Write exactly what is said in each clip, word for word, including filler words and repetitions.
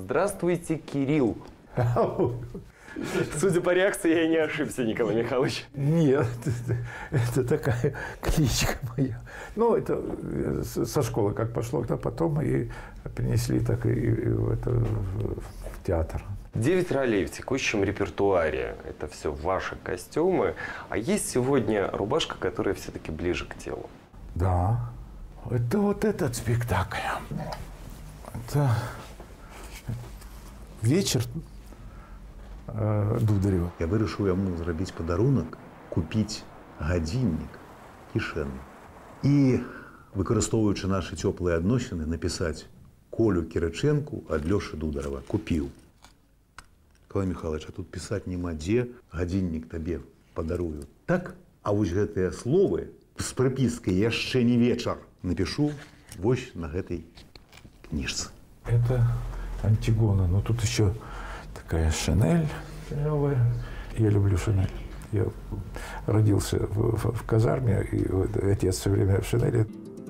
Здравствуйте, Кирилл. Судя по реакции, я не ошибся, Николай Михайлович. Нет, это, это такая кличка моя. Ну, это со школы как пошло, то потом и принесли так и, и в, это, в театр. Девять ролей в текущем репертуаре. Это все ваши костюмы. А есть сегодня рубашка, которая все-таки ближе к телу? Да. Это вот этот спектакль. Это вечер Дударева. Я вырашыў яму зрабіць падарунак, купіць гадзіннік кішэнны. І, выкарыстоўваючы нашы цёплыя адносіны, напісаць Колю Кірычэнку ад Лёшы Дударова. Купіў. Николай Михайлович, а тут пісаць няма дзе, гадзіннік табе падарую. Так? А вось гэтыя словы з прыпіскай яшчэ не вечар напишу вось на гэтай книжце. Это Антигона, но тут еще такая Шанель новая. Я люблю Шанель. Я родился в, в, в казарме, и вот отец все время в Шанели.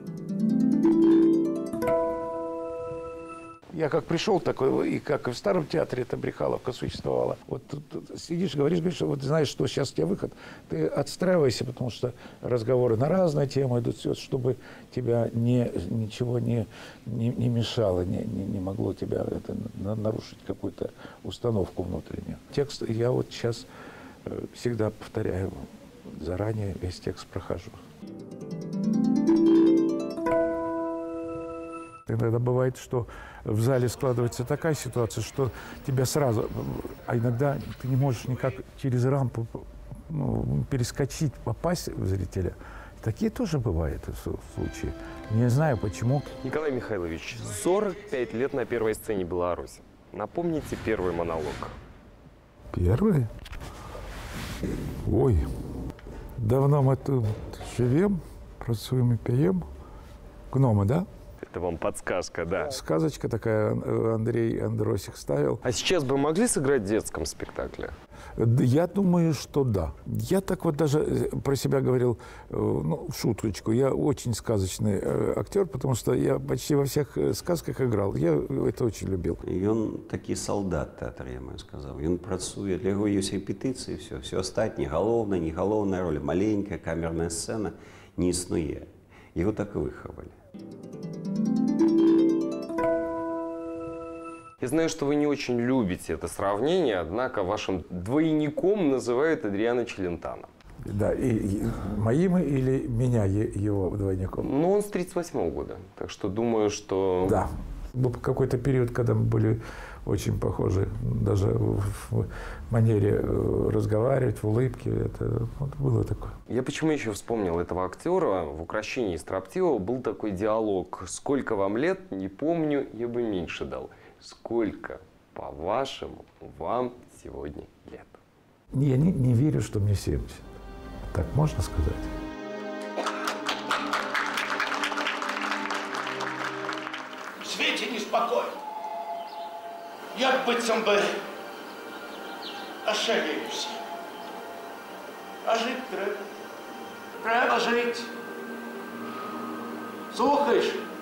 Я как пришел такой, и как и в старом театре эта Брехаловка существовала. Вот тут, тут сидишь, говоришь, говоришь, вот знаешь, что сейчас у тебя выход, ты отстраивайся, потому что разговоры на разные темы идут, чтобы тебя не, ничего не, не, не мешало, не, не, не могло тебя это, нарушить какую-то установку внутреннюю. Текст я вот сейчас всегда повторяю, заранее весь текст прохожу. Иногда бывает, что в зале складывается такая ситуация, что тебя сразу, а иногда ты не можешь никак через рампу ну, перескочить, попасть в зрителя. Такие тоже бывают случаи. Не знаю почему. Николай Михайлович, сорок пять лет на первой сцене Беларуси. Напомните первый монолог. Первый? Ой, давно мы тут живем, працуем и пьем. Гномы, да? Это вам подсказка, да. Сказочка такая, Андрей Андросик ставил. А сейчас бы могли сыграть в детском спектакле? Я думаю, что да. Я так вот даже про себя говорил, ну, шуточку. Я очень сказочный актер, потому что я почти во всех сказках играл. Я это очень любил. Ён такі салдат тэатр, я маю сказаў. Ён працуе, для яго ёсць рэпетыцыі, все, все астатняе, галоўная, не галоўная роля, маленькая камерная сцена не існуе. Яго так і выхавалі. Я знаю, что вы не очень любите это сравнение, однако вашим двойником называют Адриано Челентано. Да, и, и моим или меня, его двойником? Ну, он с тридцать восьмого года, так что думаю, что... Да. Был какой-то период, когда мы были очень похожи, даже в манере разговаривать, в улыбке. Это вот было такое. Я почему еще вспомнил этого актера? В «Укрощении строптивого» был такой диалог. «Сколько вам лет? Не помню, я бы меньше дал». Сколько, по-вашему, вам сегодня лет? Я не, не верю, что мне семьдесят. Так можно сказать? В свете неспокойно. Як быццам бы ошалеюсь. А жить треба. Треба жить. Слухаешь?